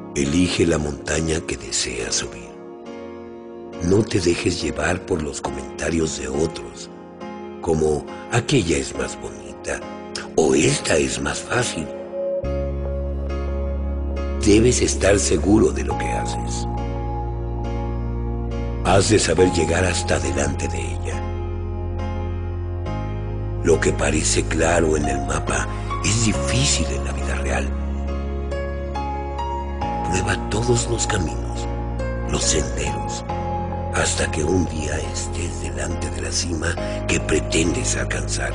Elige la montaña que deseas subir. No te dejes llevar por los comentarios de otros, como aquella es más bonita o esta es más fácil. Debes estar seguro de lo que haces. Has de saber llegar hasta delante de ella. Lo que parece claro en el mapa es difícil en la vida real. Prueba todos los caminos, los senderos, hasta que un día estés delante de la cima que pretendes alcanzar.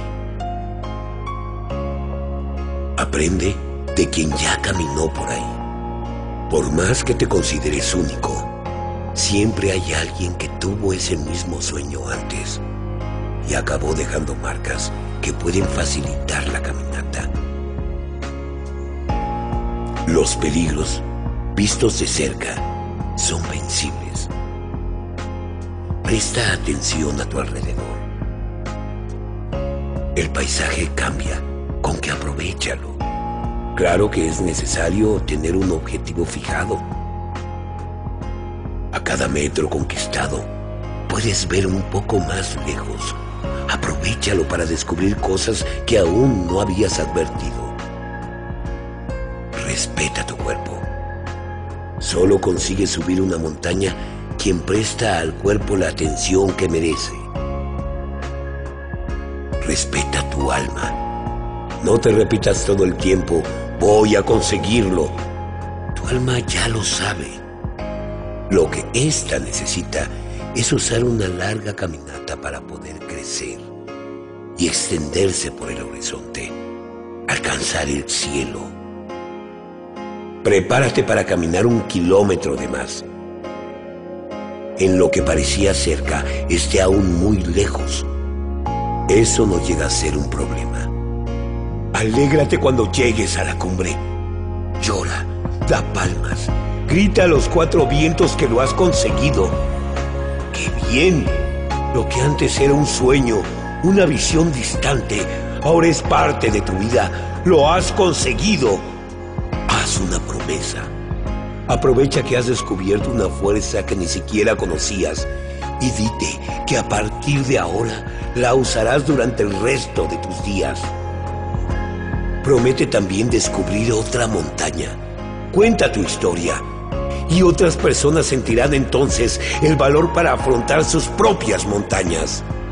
Aprende de quien ya caminó por ahí. Por más que te consideres único, siempre hay alguien que tuvo ese mismo sueño antes y acabó dejando marcas que pueden facilitar la caminata. Los peligros, vistos de cerca, son vencibles. Presta atención a tu alrededor. El paisaje cambia, con que aprovéchalo. Claro que es necesario tener un objetivo fijado. A cada metro conquistado, puedes ver un poco más lejos. Aprovéchalo para descubrir cosas que aún no habías advertido. Respeta tu cuerpo. Solo consigue subir una montaña quien presta al cuerpo la atención que merece. Respeta tu alma. No te repitas todo el tiempo, voy a conseguirlo. Tu alma ya lo sabe. Lo que ésta necesita es usar una larga caminata para poder crecer y extenderse por el horizonte, alcanzar el cielo. Prepárate para caminar 1 kilómetro de más. En lo que parecía cerca, esté aún muy lejos. Eso no llega a ser un problema. Alégrate cuando llegues a la cumbre. Llora, da palmas, grita a los 4 vientos que lo has conseguido. ¡Qué bien! Lo que antes era un sueño, una visión distante, ahora es parte de tu vida. ¡Lo has conseguido! Haz una promesa. Aprovecha que has descubierto una fuerza que ni siquiera conocías y dite que a partir de ahora la usarás durante el resto de tus días. Promete también descubrir otra montaña. Cuenta tu historia y otras personas sentirán entonces el valor para afrontar sus propias montañas.